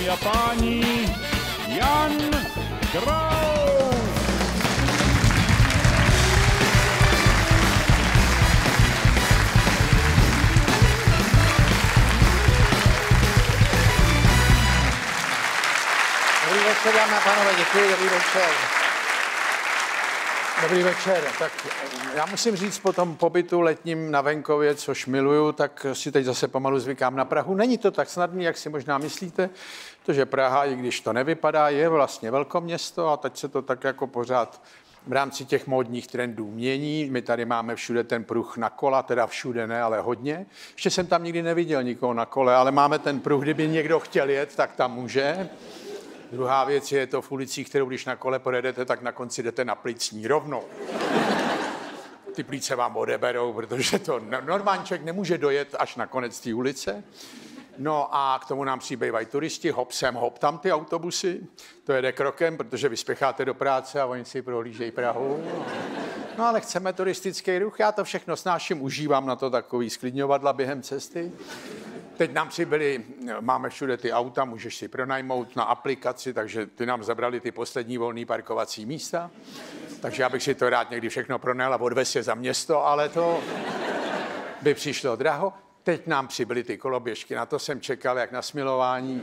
a páni, Jan Graus. Dobrý večer, dámy a pánové, děkuji, dobrý večer. Dobrý večer. Tak já musím říct, po tom pobytu letním na venkově, což miluju, tak si teď zase pomalu zvykám na Prahu. Není to tak snadný, jak si možná myslíte, protože Praha, i když to nevypadá, je vlastně velkoměsto a teď se to tak jako pořád v rámci těch módních trendů mění. My tady máme všude ten pruh na kola, teda všude ne, ale hodně. Ještě jsem tam nikdy neviděl nikoho na kole, ale máme ten pruh, kdyby někdo chtěl jet, tak tam může. Druhá věc je to v ulicích, kterou když na kole pojedete, tak na konci jdete na plicní rovnou. Ty plíce vám odeberou, protože to normální člověk nemůže dojet až na konec té ulice. No a k tomu nám přibývají turisti, hop sem, hop tam ty autobusy. To jede krokem, protože vy spěcháte do práce a oni si prohlížejí Prahu. No ale chceme turistický ruch, já to všechno snáším, užívám na to takový sklidňovadla během cesty. Teď nám přibyli, máme všude ty auta, můžeš si pronajmout na aplikaci, takže ty nám zabrali ty poslední volné parkovací místa. Takže já bych si to rád někdy všechno pronajal a odvez je za město, ale to by přišlo draho. Teď nám přibyly ty koloběžky, na to jsem čekal jak na smilování.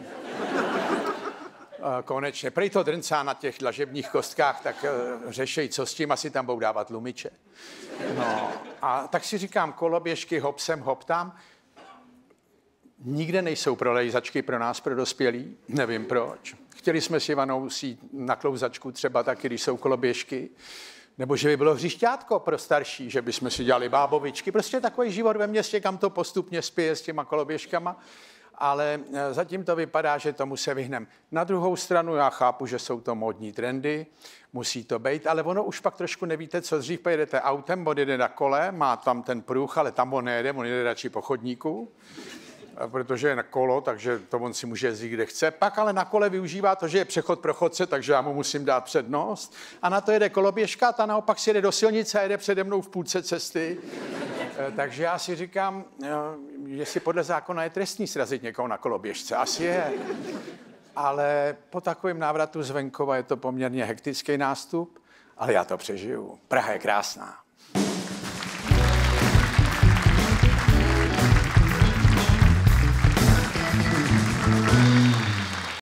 Konečně. Prej to drncá na těch dlažebních kostkách, tak řešej, co s tím, asi tam budou dávat lumiče. No a tak si říkám, koloběžky, hop sem, hop tam. Nikde nejsou prolejzačky pro nás, pro dospělí, nevím proč. Chtěli jsme si Ivanou jít na klouzačku třeba taky, když jsou koloběžky, nebo že by bylo hřišťátko pro starší, že bychom si dělali bábovičky. Prostě takový život ve městě, kam to postupně spěje s těma koloběžkama, ale zatím to vypadá, že tomu se vyhneme. Na druhou stranu já chápu, že jsou to módní trendy, musí to být, ale ono už pak trošku nevíte, co dřív pojedete autem, on jede na kole, má tam ten pruh, ale tam on jede radši po chodníku, protože je na kolo, takže to on si může jezdit, kde chce. Pak ale na kole využívá to, že je přechod pro chodce, takže já mu musím dát přednost. A na to jede koloběžka, ta naopak si jede do silnice a jede přede mnou v půlce cesty. Takže já si říkám, jestli podle zákona je trestní srazit někoho na koloběžce. Asi je. Ale po takovém návratu z venkova je to poměrně hektický nástup, ale já to přežiju. Praha je krásná.